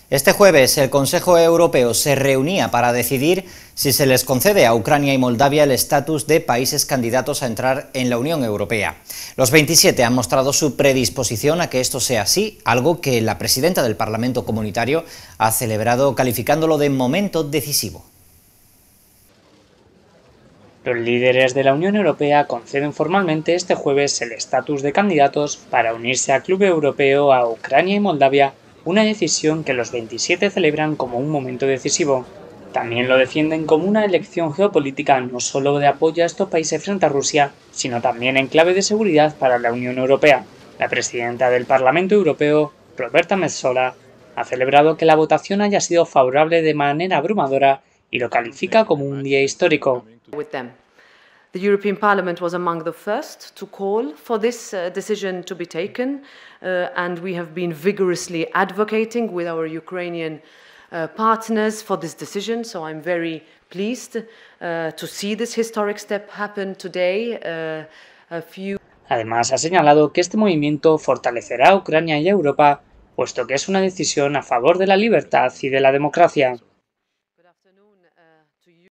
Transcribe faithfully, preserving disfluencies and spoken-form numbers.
Este jueves el Consejo Europeo se reunía para decidir si se les concede a Ucrania y Moldavia el estatus de países candidatos a entrar en la Unión Europea. Los veintisiete han mostrado su predisposición a que esto sea así, algo que la presidenta del Parlamento Comunitario ha celebrado calificándolo de momento decisivo. Los líderes de la Unión Europea conceden formalmente este jueves el estatus de candidatos para unirse al Club Europeo a Ucrania y Moldavia, una decisión que los veintisiete celebran como un momento decisivo. También lo defienden como una elección geopolítica no solo de apoyo a estos países frente a Rusia, sino también en clave de seguridad para la Unión Europea. La presidenta del Parlamento Europeo, Roberta Metsola, ha celebrado que la votación haya sido favorable de manera abrumadora y lo califica como un día histórico. With them. The European Parliament was among the first to call for this uh, decision to be taken, uh, and we have been vigorously advocating with our Ukrainian uh, partners for this decision, so I'm very pleased uh, to see this historic step happen today. Uh, a few... Además, ha señalado que este movimiento fortalecerá a Ucrania y a Europa, puesto que es una decisión a favor de la libertad y de la democracia.